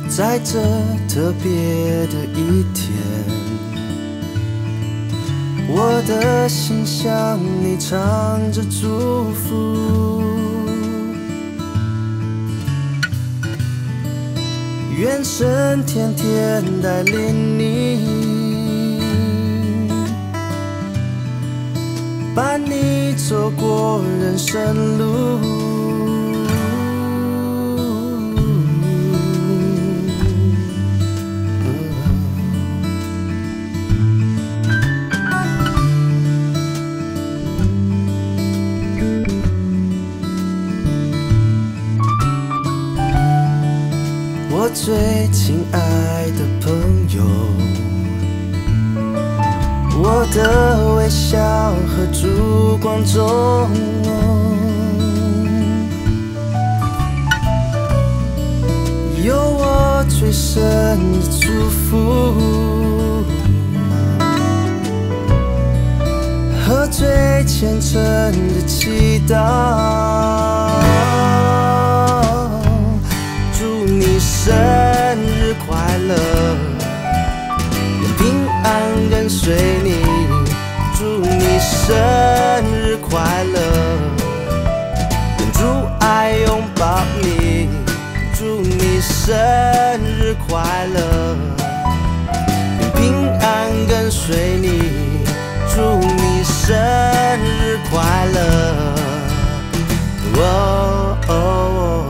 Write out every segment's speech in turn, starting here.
在这特别的一天，我的心向你唱着祝福，愿神天天带领你，伴你走过人生路。我最亲爱的朋友，我的微笑和烛光中，有我最深的祝福和最虔诚的祈祷。生日快乐，愿平安跟随你。祝你生日快乐，愿主爱拥抱你。祝你生日快乐，愿平安跟随你。祝你生日快乐。哦哦哦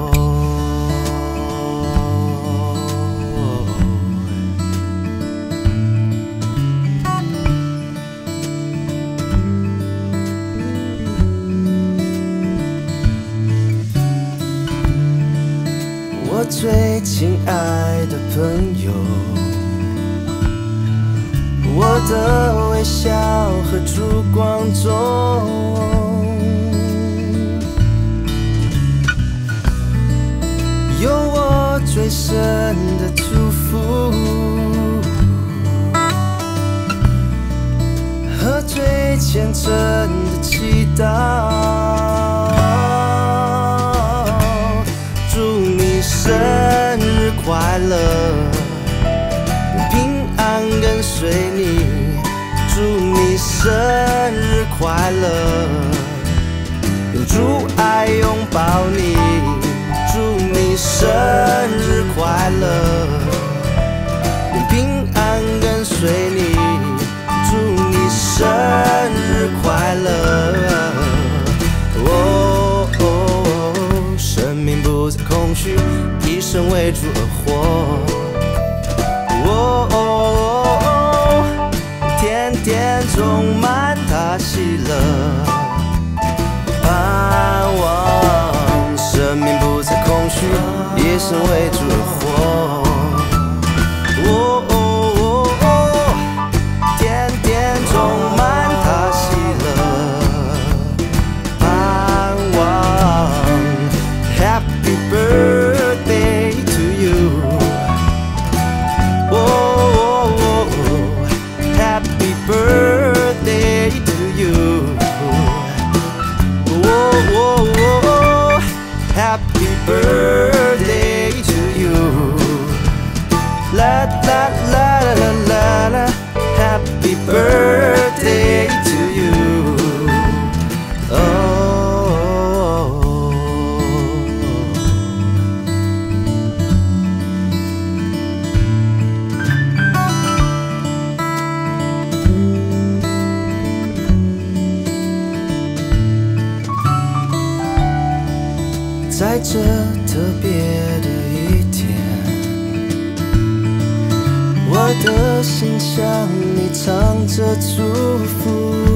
我最亲爱的朋友，我的微笑和烛光中，有我最深的祝福和最虔诚的祈祷。生日快乐，平安跟随你。祝你生日快乐，愿主爱拥抱你。祝你生日快乐，愿平安跟随你。祝你生日快乐。哦哦，生命不再空虚，以神为主而活。哦哦哦，天天充满他喜乐，盼望生命不再空虚，以神为主而活。哦哦哦哦，天天充满他喜乐，盼望 Happy birthday to you. Oh, oh, oh, happy birthday to you. Oh, oh, oh, happy birthday to you. La la la la la la, happy birthday to you. Oh.在这特别的一天，我的心向你唱着祝福，